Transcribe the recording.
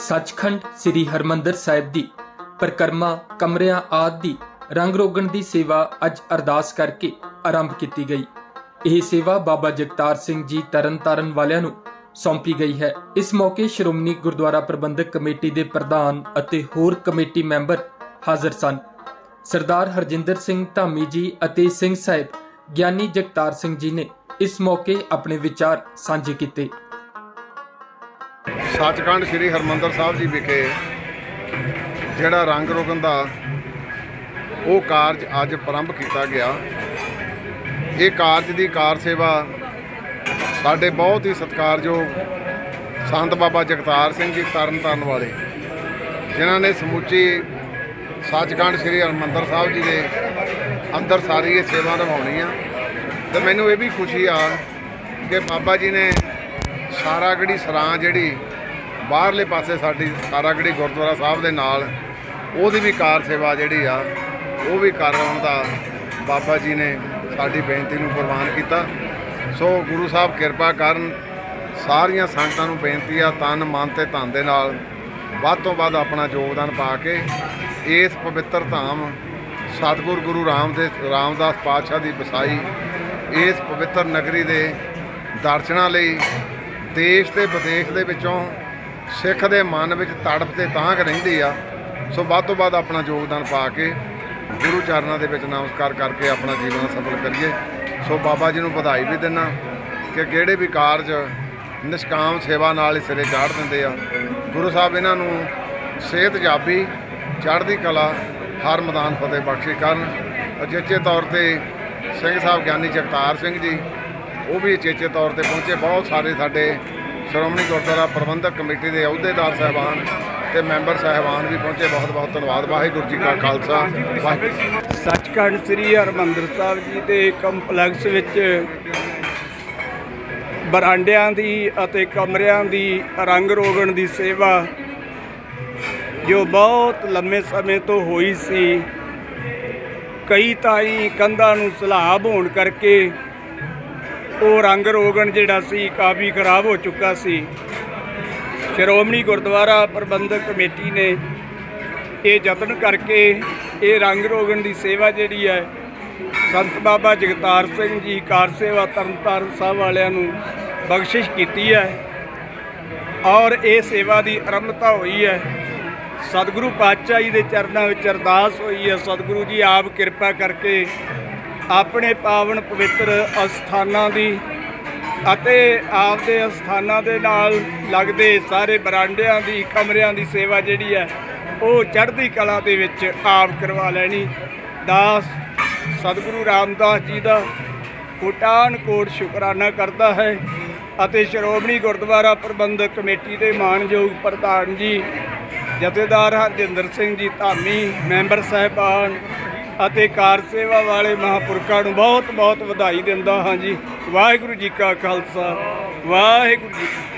सचखंड श्री हरमंदर साहिब दी परिक्रमा कमरियां आदि दी रंग रोगन दी सेवा अज अरदास करके आरंभ की गई। यह सेवा बाबा जगतार सिंह जी तरन तारण वालियां नूं सौंपी गई है। इस मौके श्रोमणी गुरुद्वारा प्रबंधक कमेटी के प्रधान अते होर कमेटी मैंबर हाजिर सन। सरदार हरजिंदर सिंह धामी जी अते सिंह साहिब ज्ञानी जगतार सिंह जी ने इस मौके अपने विचार साझे किए। सचखंड श्री हरमंदर साहब जी विखे जिहड़ा रंग रोगन का वो कारज अज प्रारंभ किया गया। ये कारज की कार सेवा साडे बहुत ही सत्कारयोग संत बाबा जगतार सिंह जी तरन तारण वाले जिन्हों ने समूची सचखंड श्री हरमंदर साहब जी के अंदर सारी ये सेवा निभानी आ। तो मैनू ये भी खुशी आ कि बाबा जी ने सारागढ़ी सरां जिहड़ी बाहरले पासे साडी सारागढ़ी गुरुद्वारा साहब के नाल ओहदी भी कार सेवा जिहड़ी आ वो भी करवाउण दा बाबा जी ने साडी बेनती नूं प्रवान किया। सो गुरु साहब किरपा करन सारियां संगतां नूं बेनती आ तन मन ते धन दे नाल वध तों वध अपना योगदान पा के इस पवित्र धाम सतगुर गुरु रामदास पातशाह की बसाई इस पवित्र नगरी के दर्शनां लई देश ते विदेश दे विचों सिख दे मन विच तड़प ते तांघ रहिंदी आ। सो वध तों वध अपना योगदान पा के गुरु चरणों के नमस्कार करके अपना जीवन सफल करिए। सो बाबा जी नूं बधाई भी देना कि किहड़े भी कारज निष्काम सेवा नाल सिरे चाढ़ दिंदे आ। गुरु साहब इन्हां नूं सेहत जाबी चढ़दी कला हर मैदान फतेह बख्शी करन। अचेचे तौर पर सिंह साहब ज्ञानी जगतार सिंह जी वो भी अचेचे तौर पर पहुँचे। बहुत सारे साडे श्रोमणी गुरुद्वारा प्रबंधक कमेटी के अहुदेदार साहबान ते मैंबर साहबान भी पहुँचे। बहुत बहुत धन्यवाद। वाहिगुरू जी का खालसा वाहिगुरू। सचखंड श्री हरमंदर साहब जी के कंपलैक्स विच बरांडियां दी अते कमरियां दी रंग रोगन दी सेवा जो बहुत लंबे समय तो हुई सी, कई ताई कंधां नूं सलाब होण करके वो रंग रोगन जिहड़ा सी काफ़ी खराब हो चुका सी। श्रोमणी गुरुद्वारा प्रबंधक कमेटी ने ये यतन करके ये रंग रोगन की सेवा जिहड़ी है संत बाबा जगतार सिंह जी कार सेवा तरन तारण साहब वालियां नूं बख्शिश की है और ये सेवा की आरंभता हुई है। सतगुरु पातशाह जी के चरणों में अरदास हुई है, सतगुरु जी आप कृपा करके अपने पावन पवित्र अस्थानां दी अते आपदे अस्थानां दे नाल लगदे सारे बरांडियां दी कमरियां दी सेवा जिहड़ी है वो चढ़दी कला दे विच आप करवा लैनी। दास सतगुरु रामदास जी दा कोटान कोट शुकराना करता है अते श्रोमणी गुरुद्वारा प्रबंधक कमेटी के मानयोग प्रधान जी जथेदार हरजिंदर सिंह जी धामी मैंबर साहबान अते कार सेवा वाले महापुरखों को बहुत बहुत बधाई दिंदा हाँ जी। वाहिगुरू जी का खालसा वाहिगुरू जी।